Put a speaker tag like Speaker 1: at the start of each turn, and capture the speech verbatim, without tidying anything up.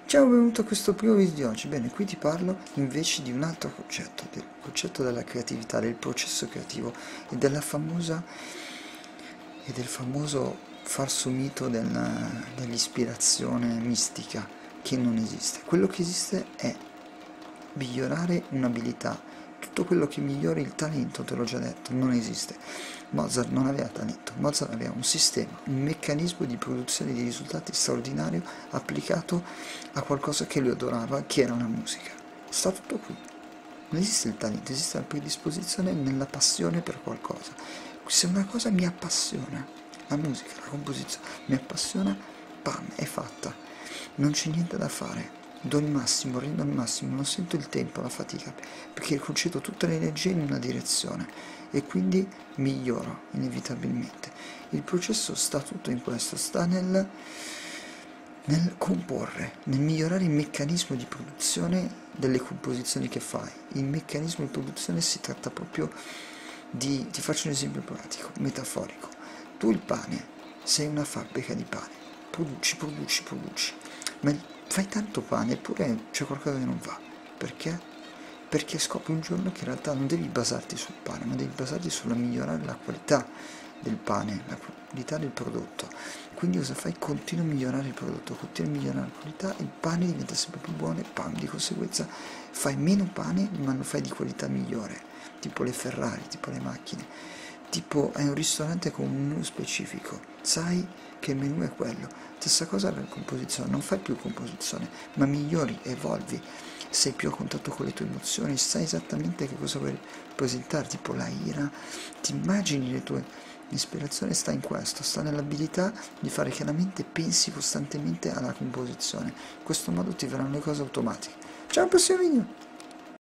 Speaker 1: Ciao, benvenuto a questo primo video di oggi. Bene, qui ti parlo invece di un altro concetto, del concetto della creatività, del processo creativo e della famosa e del famoso falso mito della- dell'ispirazione mistica che non esiste. Quello che esiste è migliorare un'abilità. Tutto quello che migliori il talento, te l'ho già detto, non esiste. Mozart non aveva talento, Mozart aveva un sistema, un meccanismo di produzione di risultati straordinario applicato a qualcosa che lui adorava, che era la musica. Sta tutto qui. Non esiste il talento, esiste la predisposizione nella passione per qualcosa. Se una cosa mi appassiona, la musica, la composizione, mi appassiona, pam, è fatta. Non c'è niente da fare. Do il massimo, rendo il massimo, non sento il tempo, la fatica, perché concedo tutte le energie in una direzione e quindi miglioro inevitabilmente. Il processo sta tutto in questo, sta nel, nel comporre, nel migliorare il meccanismo di produzione delle composizioni che fai. Il meccanismo di produzione si tratta proprio di, ti faccio un esempio pratico, metaforico. Tu il pane, sei una fabbrica di pane, produci, produci, produci, ma fai tanto pane eppure c'è qualcosa che non va. Perché? Perché scopri un giorno che in realtà non devi basarti sul pane, ma devi basarti sulla migliorare la qualità del pane, la qualità del prodotto. Quindi cosa fai? Continui a migliorare il prodotto, continui a migliorare la qualità, il pane diventa sempre più buono e pam, di conseguenza fai meno pane ma lo fai di qualità migliore, tipo le Ferrari, tipo le macchine. Tipo hai un ristorante con un menù specifico, sai che il menù è quello. Stessa cosa per composizione, non fai più composizione, ma migliori, evolvi, sei più a contatto con le tue emozioni, sai esattamente che cosa vuoi presentare, tipo la ira, ti immagini le tue l'ispirazione sta in questo, sta nell'abilità di fare che la mente pensi costantemente alla composizione. In questo modo ti verranno le cose automatiche. Ciao al prossimo video!